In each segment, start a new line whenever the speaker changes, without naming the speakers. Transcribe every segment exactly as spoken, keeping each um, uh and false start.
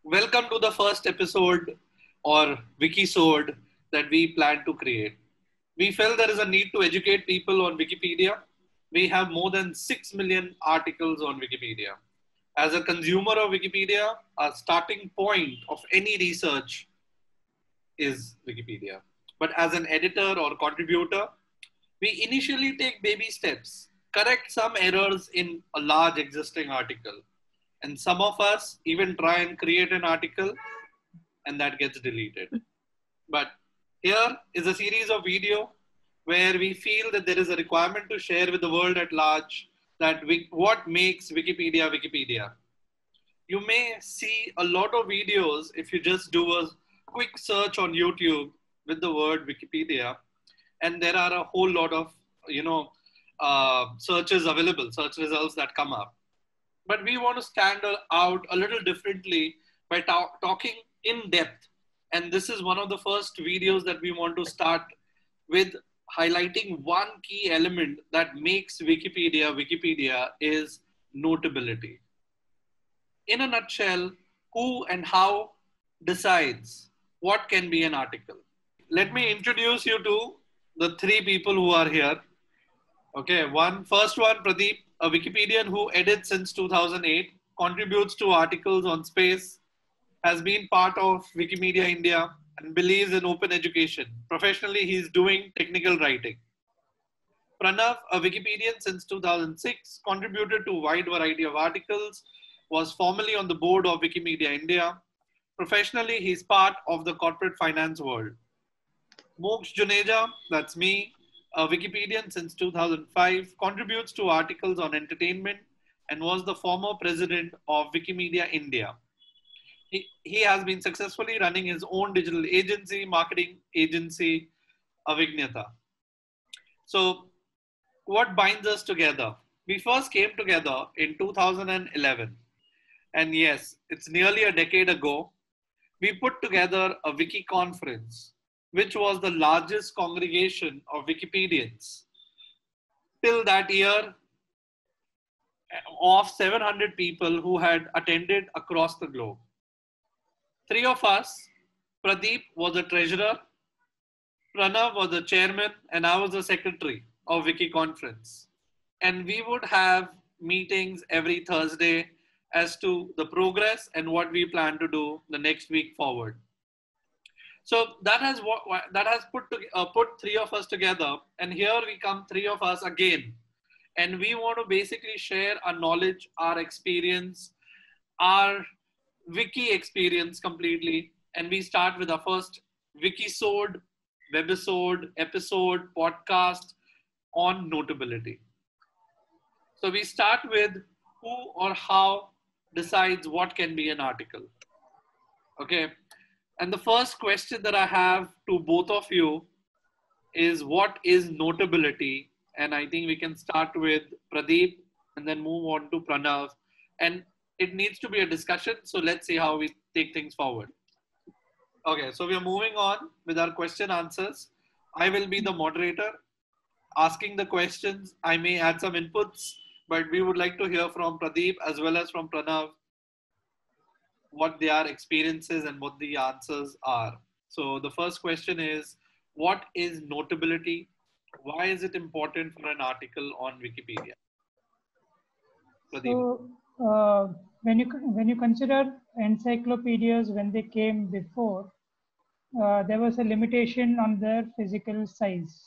Welcome to the first episode or Wikisode that we plan to create. We felt there is a need to educate people on Wikipedia. We have more than six million articles on Wikipedia. As a consumer of Wikipedia, a starting point of any research is Wikipedia. But as an editor or contributor, we initially take baby steps, correct some errors in a large existing article. And some of us even try and create an article and that gets deleted. But here is a series of video where we feel that there is a requirement to share with the world at large that we, what makes Wikipedia Wikipedia. You may see a lot of videos if you just do a quick search on YouTube with the word Wikipedia, and there are a whole lot of, you know, uh, searches available, search results that come up. But we want to stand out a little differently by ta- talking in depth. And this is one of the first videos that we want to start with, highlighting one key element that makes Wikipedia Wikipedia is notability. In a nutshell, who and how decides what can be an article? Let me introduce you to the three people who are here. Okay, one first one, Pradeep, a Wikipedian who edits since two thousand eight, contributes to articles on space, has been part of Wikimedia India, and believes in open education. Professionally, he's doing technical writing. Pranav, a Wikipedian since two thousand six, contributed to a wide variety of articles, was formerly on the board of Wikimedia India. Professionally, he's part of the corporate finance world. Moksha Juneja, that's me, a Wikipedian since two thousand five, contributes to articles on entertainment and was the former president of Wikimedia India. He, he has been successfully running his own digital agency, marketing agency, Avignata. So what binds us together? We first came together in two thousand eleven. And yes, it's nearly a decade ago. We put together a wiki conference, which was the largest congregation of Wikipedians till that year, of seven hundred people who had attended across the globe. Three of us, Pradeep was the treasurer, Pranav was the chairman, and I was the secretary of Wiki Conference. And we would have meetings every Thursday as to the progress and what we plan to do the next week forward. So that has what that has put to, uh, put three of us together, and here we come three of us again, and we want to basically share our knowledge, our experience, our wiki experience completely, and we start with our first Wikisode, webisode, episode, podcast on notability. So we start with who or how decides what can be an article. Okay. And the first question that I have to both of you is, what is notability? And I think we can start with Pradeep and then move on to Pranav. And it needs to be a discussion. So let's see how we take things forward. Okay, so we are moving on with our question answers. I will be the moderator asking the questions. I may add some inputs, but we would like to hear from Pradeep as well as from Pranav what their experiences and what the answers are. So the first question is, what is notability? Why is it important for an article on Wikipedia?
Pradeep. So uh, when you when you consider encyclopedias when they came before, uh, there was a limitation on their physical size,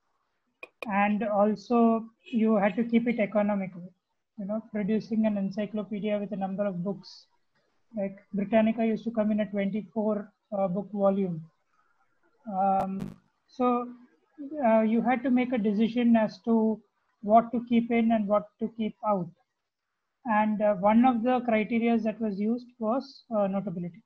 and also you had to keep it economical. You know, producing an encyclopedia with a number of books, like Britannica used to come in a twenty-four uh, book volume. Um, so uh, you had to make a decision as to what to keep in and what to keep out. And uh, one of the criteria that was used was uh, notability.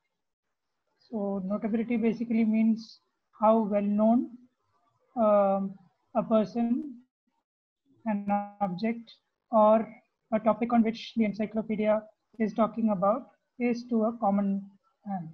So notability basically means how well known um, a person, an object, or a topic on which the encyclopedia is talking about is to a common man.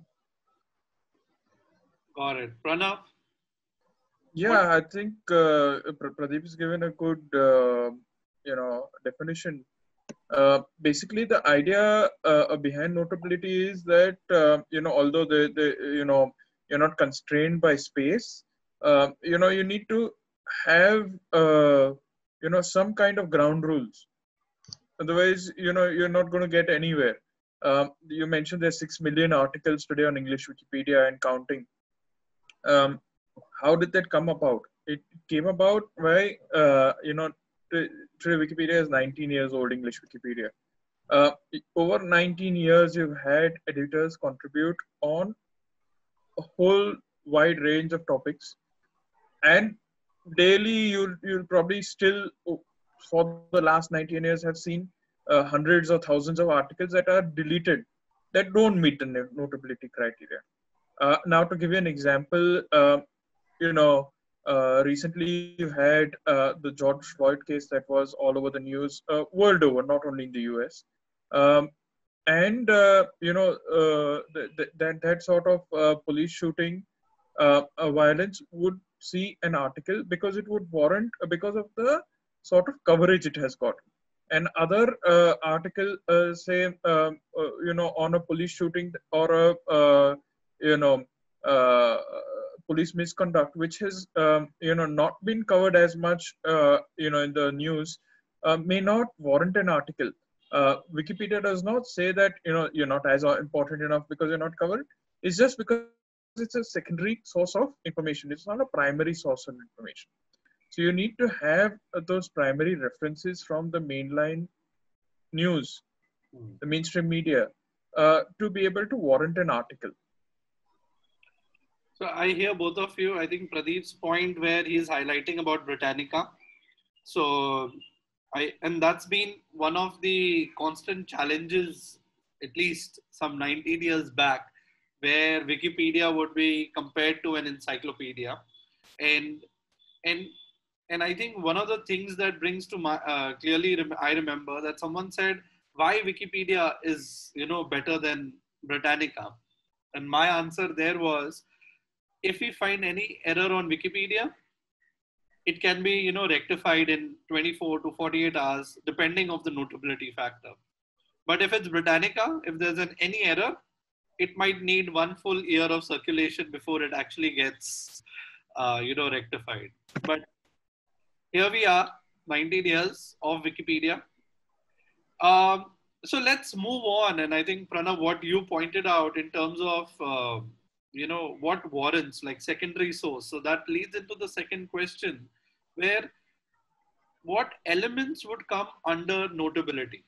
Got it. Pranav?
Yeah, what? I think uh, Pradeep has given a good, uh, you know, definition Uh, basically, the idea uh, behind notability is that uh, you know, although the, the you know you're not constrained by space, uh, you know, you need to have uh, you know some kind of ground rules. Otherwise, you know, you're not going to get anywhere. Um, you mentioned there's six million articles today on English Wikipedia and counting. Um, how did that come about? It came about by uh, you know, today Wikipedia is nineteen years old. English Wikipedia. Uh, over nineteen years, you've had editors contribute on a whole wide range of topics, and daily you'll you'll probably still, oh, for the last nineteen years, have seen uh, hundreds or thousands of articles that are deleted that don't meet the notability criteria. Uh, now, to give you an example, uh, you know, uh, recently you had uh, the George Floyd case that was all over the news uh, world over, not only in the U S. Um, and uh, you know, uh, th- th- that that sort of uh, police shooting uh, uh, violence would see an article because it would warrant uh, because of the sort of coverage it has got. And other uh, article, uh, say, um, uh, you know, on a police shooting or a uh, you know uh, police misconduct, which has um, you know not been covered as much uh, you know in the news, uh, may not warrant an article. uh, Wikipedia does not say that you know you're not as important enough because you're not covered. It's just because it's a secondary source of information. It's not a primary source of information. So you need to have uh, those primary references from the mainline news,
Hmm.
the mainstream media, uh, to be able to warrant an article.
So I hear both of you. I think Pradeep's point where he's highlighting about Britannica. So I and that's been one of the constant challenges, at least some nineteen years back, where Wikipedia would be compared to an encyclopedia, and and and I think one of the things that brings to my uh, clearly rem- I remember that someone said why Wikipedia is you know better than Britannica, and my answer there was if we find any error on Wikipedia, it can be you know rectified in twenty-four to forty-eight hours depending of the notability factor. But if it's Britannica, if there's an any error, it might need one full year of circulation before it actually gets uh, you know rectified. But here we are, nineteen years of Wikipedia. Um, so let's move on. And I think, Pranav, what you pointed out in terms of, uh, you know, what warrants like secondary source. So that leads into the second question, where what elements would come under notability?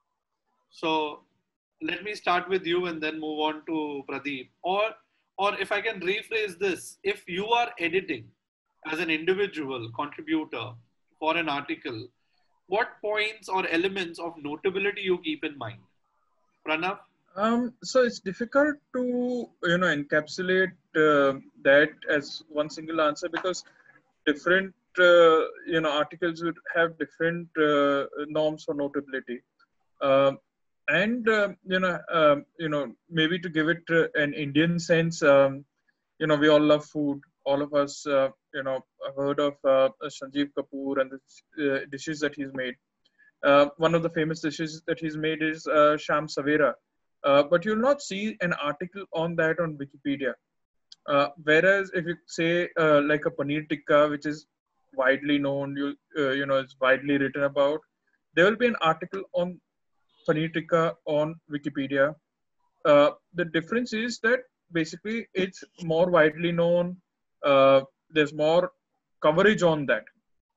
So let me start with you and then move on to Pradeep. Or, or if I can rephrase this, if you are editing as an individual contributor for an article, what points or elements of notability you keep in mind? Pranav?
Um, so it's difficult to you know encapsulate uh, that as one single answer because different uh, you know articles would have different uh, norms for notability. Um, and um, you know um, you know maybe to give it uh, an Indian sense, um, you know we all love food. All of us uh, you know have heard of uh, Sanjeev Kapoor and the uh, dishes that he's made. Uh, one of the famous dishes that he's made is uh, Sham Savera, uh, but you'll not see an article on that on Wikipedia. Uh, whereas if you say uh, like a paneer tikka, which is widely known, you uh, you know it's widely written about, there will be an article on paneer tikka on Wikipedia. Uh, the difference is that basically it's more widely known. Uh, there's more coverage on that,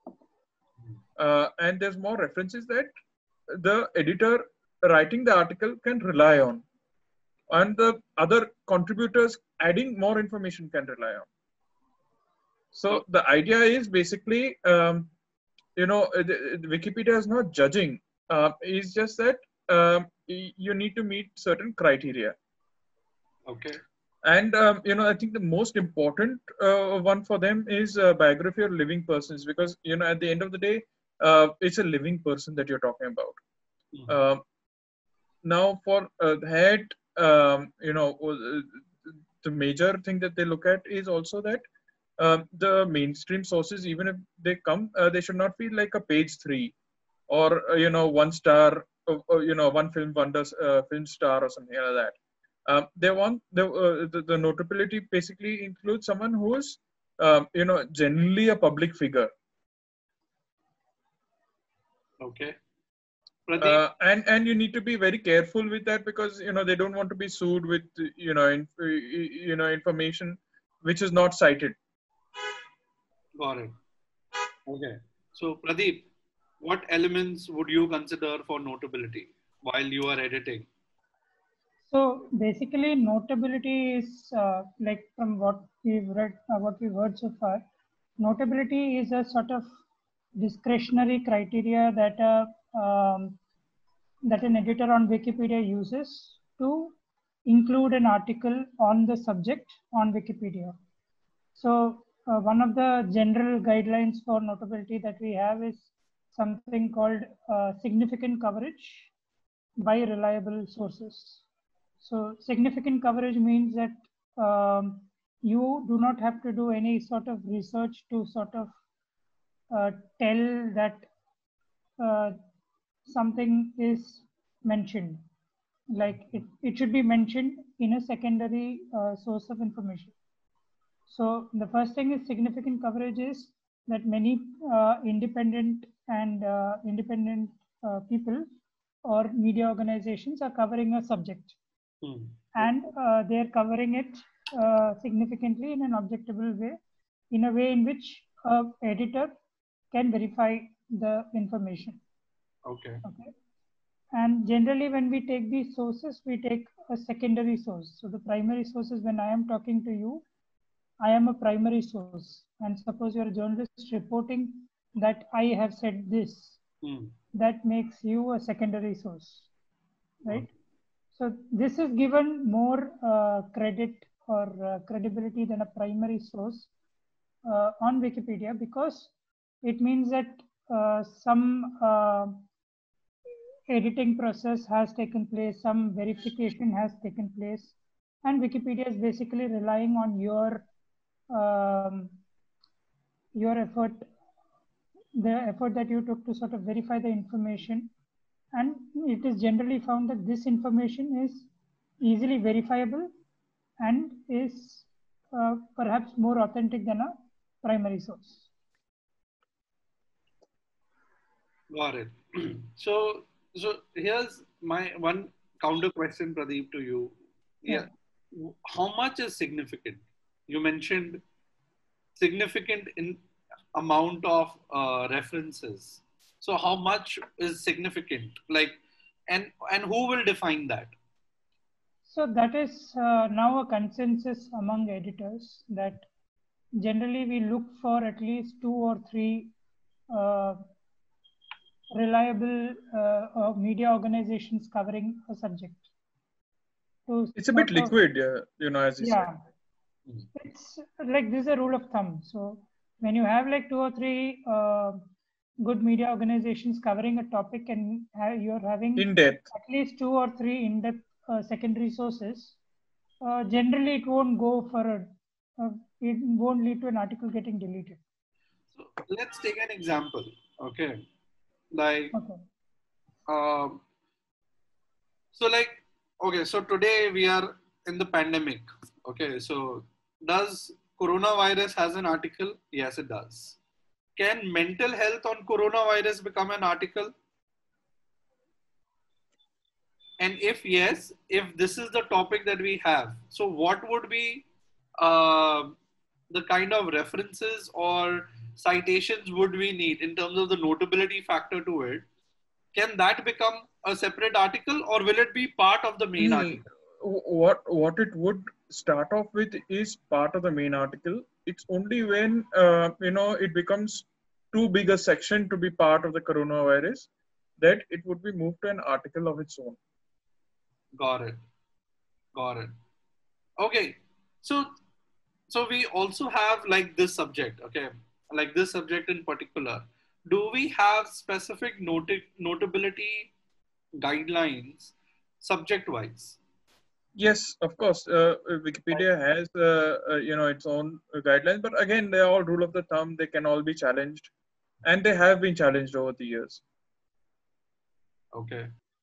uh, and there's more references that the editor writing the article can rely on, and the other contributors adding more information can rely on. So the idea is basically, um, you know, uh, the, the Wikipedia is not judging. Uh, it's just that um, you need to meet certain criteria.
Okay.
And um, you know, I think the most important uh, one for them is uh, biography of living persons, because you know, at the end of the day, uh, it's a living person that you're talking about.
Mm-hmm.
Uh, now, for uh, that, um, you know, uh, the major thing that they look at is also that uh, the mainstream sources, even if they come, uh, they should not feel like a page three or uh, you know one star uh, uh, you know, one film wonders, uh, film star or something like that. Um, they want the, uh, the the notability basically includes someone who's um, you know, generally a public figure.
Okay. Pradeep?
Uh, and and you need to be very careful with that, because you know they don't want to be sued with you know in, you know information which is not cited.
Got it. Okay. So, Pradeep, what elements would you consider for notability while you are editing?
So basically, notability is uh, like from what we've read, uh, what we've heard so far. Notability is a sort of discretionary criteria that a um, that an editor on Wikipedia uses to include an article on the subject on Wikipedia. So uh, one of the general guidelines for notability that we have is something called uh, significant coverage by reliable sources. So significant coverage means that um, you do not have to do any sort of research to sort of uh, tell that uh, something is mentioned. Like it, it should be mentioned in a secondary uh, source of information. So the first thing is significant coverage is that many uh, independent and uh, independent uh, people or media organizations are covering a subject,
Hmm.
and uh, they are covering it uh, significantly in an objectable way, in a way in which a editor can verify the information.
Okay.
Okay. And generally, when we take these sources, we take a secondary source. So the primary source is when I am talking to you, I am a primary source. And suppose you're a journalist reporting that I have said this,
Hmm.
that makes you a secondary source, right?
Okay.
So this is given more uh, credit or uh, credibility than a primary source uh, on Wikipedia, because it means that uh, some uh, editing process has taken place, some verification has taken place, and Wikipedia is basically relying on your um, your effort, the effort that you took to sort of verify the information. And it is generally found that this information is easily verifiable and is uh, perhaps more authentic than a primary source.
Got it. so, so here's my one counter question, Pradeep, to you.
Yeah.
Yeah. How much is significant? You mentioned significant in amount of uh, references. So how much is significant? Like, and and who will define that?
So that is uh, now a consensus among editors that generally we look for at least two or three uh, reliable uh, uh, media organizations covering a subject. To
It's a bit
sort of,
liquid, yeah, you know, as you said.
yeah, it's like this is a rule of thumb. So when you have like two or three uh, good media organizations covering a topic, and have, you're having
In depth.
at least two or three in-depth uh, secondary sources, uh, generally it won't go for a, uh, it won't lead to an article getting deleted.
So let's take an example. Okay, like,
Okay.
um, so like, okay, so today we are in the pandemic. Okay, so does coronavirus has an article? Yes, it does. Can mental health on coronavirus become an article? And if yes, if this is the topic that we have, so what would be uh, the kind of references or citations would we need in terms of the notability factor to it? Can that become a separate article, or will it be part of the main
Mm,
article?
what what it would start off with is part of the main article. It's only when uh, you know it becomes too big a section to be part of the coronavirus that it would be moved to an article of its own.
Got it. Got it. Okay. So, so we also have like this subject. Okay, like this subject in particular. Do we have specific noti- notability guidelines subject wise?
Yes, of course. Uh, uh, Wikipedia has uh, uh, you know its own uh, guidelines, but again, they are all rule of the thumb. They can all be challenged, and they have been challenged over the years.
Okay.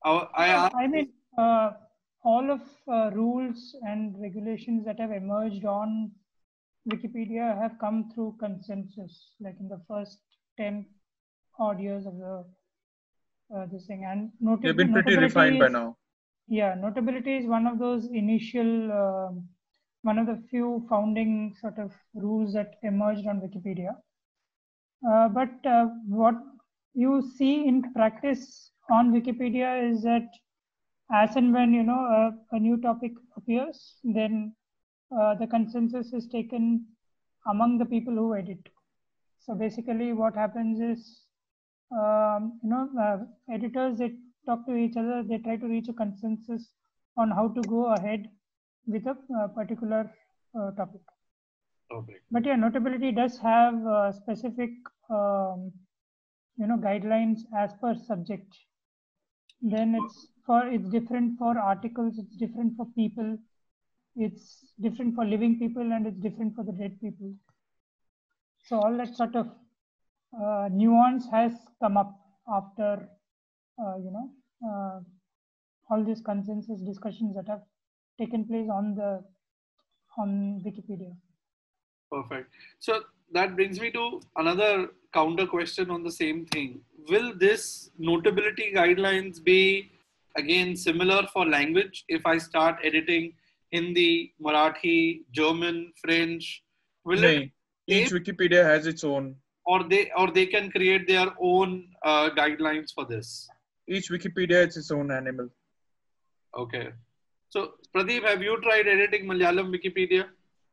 I, I
Uh,
asked
I mean, uh, all of uh, rules and regulations that have emerged on Wikipedia have come through consensus, like in the first ten odd years of the uh, this thing. And
They've
notab-
been pretty refined
notability
by
is,
now.
yeah, notability is one of those initial, um one of the few founding sort of rules that emerged on Wikipedia. Uh, but uh, what you see in practice on Wikipedia is that as and when you know a, a new topic appears, then uh, the consensus is taken among the people who edit. So basically, what happens is, um, you know, uh, editors they talk to each other, they try to reach a consensus on how to go ahead with a uh, particular uh, topic.
okay.
But yeah, notability does have uh, specific, um, you know, guidelines as per subject. Then it's for it's different for articles, it's different for people, it's different for living people, and it's different for the dead people. So all that sort of uh, nuance has come up after uh, you know uh, all these consensus discussions that have taken place on the on Wikipedia.
Perfect. So that brings me to another counter question on the same thing. Will this notability guidelines be again similar for language? If I start editing Hindi, Marathi, German, French, will it
Nay,
same
each Wikipedia has its own.
or they or they can create their own uh, guidelines for this?
Each Wikipedia has its own animal.
Okay. So Pradeep, have you tried editing Malayalam Wikipedia?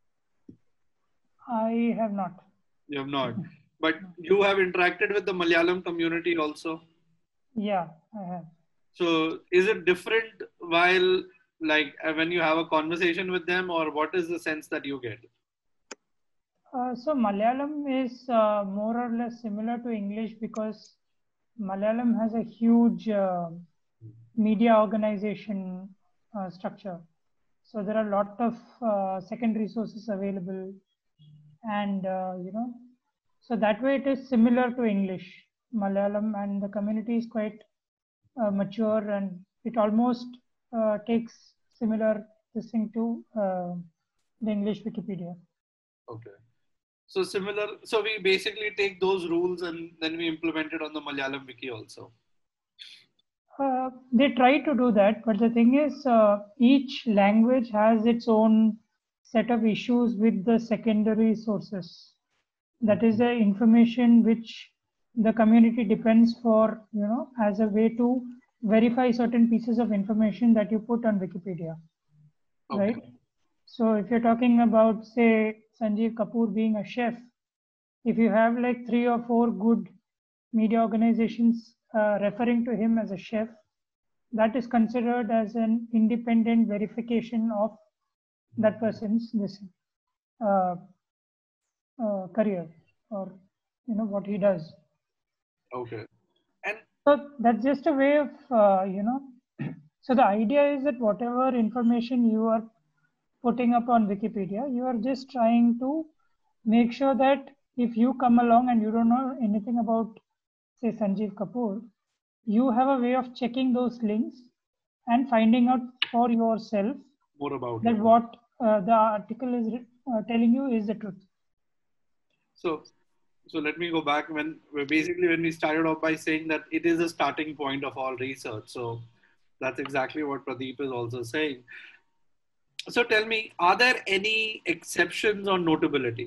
I have not.
You have not. But you have interacted with the Malayalam community also.
Yeah, I have.
So is it different while like uh, when you have a conversation with them, or what is the sense that you get?
Uh, so Malayalam is uh, more or less similar to English because Malayalam has a huge uh, media organization uh, structure. So there are a lot of uh, secondary sources available, and uh, you know, so that way it is similar to English, Malayalam, and the community is quite uh, mature, and it almost uh, takes similar this thing to uh, the English Wikipedia.
Okay. So similar. So we basically take those rules and then we implement it on the Malayalam wiki also.
Uh, they try to do that, but the thing is, uh, each language has its own set of issues with the secondary sources. That is the information which the community depends for, you know, as a way to verify certain pieces of information that you put on Wikipedia,
Okay.
right? So if you're talking about, say, Sanjeev Kapoor being a chef, if you have like three or four good media organizations uh, referring to him as a chef, that is considered as an independent verification of that person's this uh, uh, career, or you know what he does.
Okay. And
So that's just a way of uh, you know. So the idea is that whatever information you are putting up on Wikipedia, you are just trying to make sure that if you come along and you don't know anything about, say, Sanjeev Kapoor, you have a way of checking those links and finding out for yourself
more about
that
it.
what uh, the article is uh, telling you is the truth.
So so let me go back when basically when we started off by saying that it is a starting point of all research. So that's exactly what Pradeep is also saying. So tell me, are there any exceptions on notability?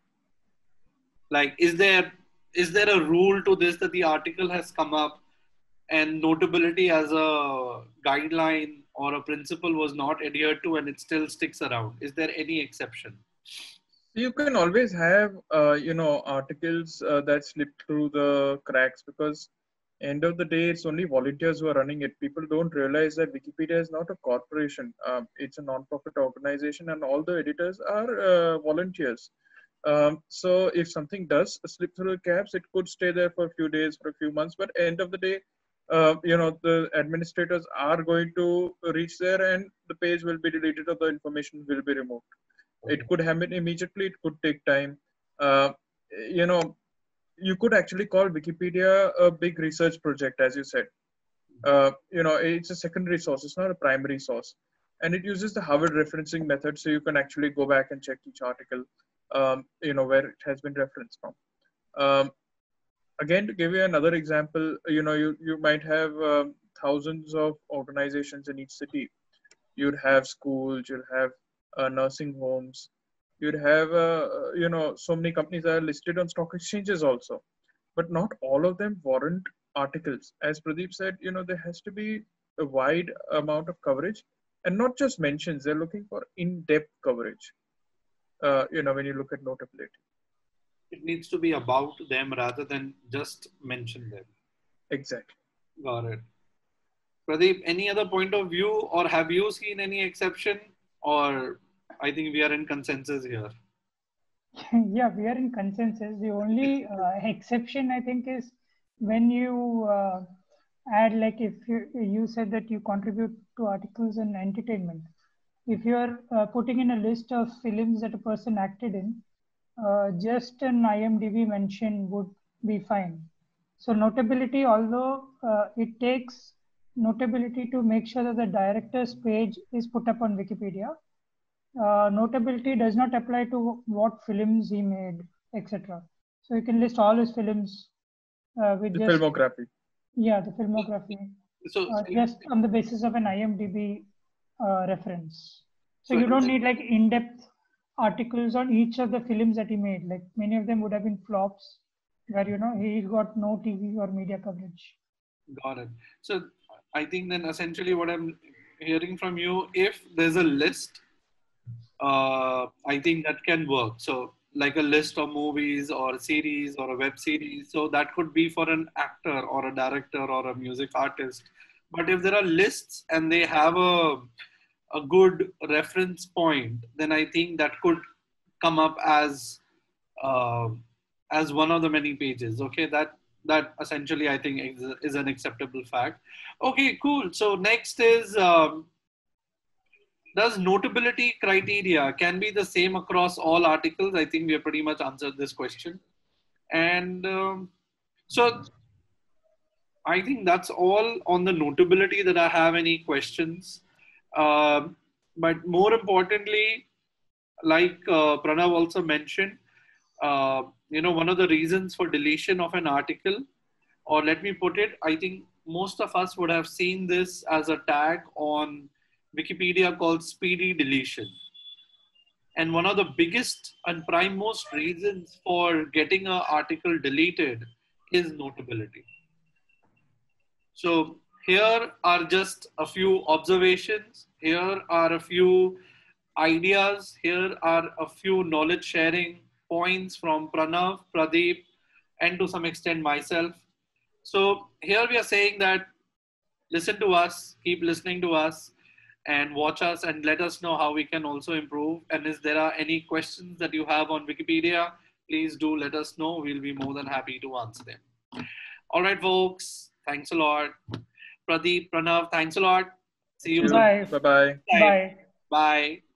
Like, is there is there a rule to this that the article has come up and notability as a guideline or a principle was not adhered to and it still sticks around? Is there any exception?
You can always have, uh, you know, articles uh, that slip through the cracks because end of the day, it's only volunteers who are running it. People don't realize that Wikipedia is not a corporation. Um, it's a non-profit organization and all the editors are uh, volunteers. Um, so if something does slip through the cracks, it could stay there for a few days, for a few months, but end of the day, uh, you know, the administrators are going to reach there and the page will be deleted or the information will be removed. It could happen immediately, it could take time. Uh, you know, you could actually call Wikipedia a big research project, as you said. Uh, you know, it's a secondary source. It's not a primary source, and it uses the Harvard referencing method, so you can actually go back and check each article, um, you know, where it has been referenced from. Um, again, to give you another example, you know, you you might have um, thousands of organizations in each city. You'd have schools, you'd have uh, nursing homes, you'd have uh, you know, so many companies that are listed on stock exchanges also, but not all of them warrant articles. As Pradeep said, you know, there has to be a wide amount of coverage, and not just mentions. They're looking for in-depth coverage. Uh, you know, when you look at notability.
It needs to be about them rather than just mention them.
Exactly.
Got it. Pradeep, any other point of view, or have you seen any exception? Or I think we are in consensus here.
Yeah, we are in consensus. The only uh, exception, I think, is when you uh, add, like, if you, you said that you contribute to articles and entertainment. If you are uh, putting in a list of films that a person acted in, uh, just an IMDb mention would be fine. So notability, although uh, it takes notability to make sure that the director's page is put up on Wikipedia, uh, notability does not apply to what films he made, et cetera. So you can list all his films uh, with
The
just
filmography.
yeah, the filmography,
So,
uh, just on the basis of an IMDb uh, reference. So,
so
you don't need like in-depth articles on each of the films that he made. Like many of them would have been flops, where you know he got no T V or media coverage.
got it. So I think then essentially what I'm hearing from you, if there's a list, uh, I think that can work. So like a list of movies or a series or a web series. So that could be for an actor or a director or a music artist. But if there are lists and they have a a good reference point, then I think that could come up as uh, as one of the many pages. Okay, that that essentially I think is, is an acceptable fact. Okay, cool. So next is um, does notability criteria can be the same across all articles? I think we have pretty much answered this question, and um, so I think that's all on the notability that I have any questions. Um, but more importantly, like uh, Pranav also mentioned, uh, you know, one of the reasons for deletion of an article, or let me put it, I think most of us would have seen this as a tag on Wikipedia called speedy deletion. And one of the biggest and prime most reasons for getting an article deleted is notability. So here are just a few observations. Here are a few ideas. Here are a few knowledge sharing points from Pranav, Pradeep, and to some extent myself. So here we are saying that listen to us, keep listening to us, and watch us and let us know how we can also improve. And if there are any questions that you have on Wikipedia, please do let us know. We'll be more than happy to answer them. All right, folks. Thanks a lot. Pradeep, Pranav, thanks a lot. See you
Thank
soon.
you.
Bye.
Bye bye.
Bye.
Bye.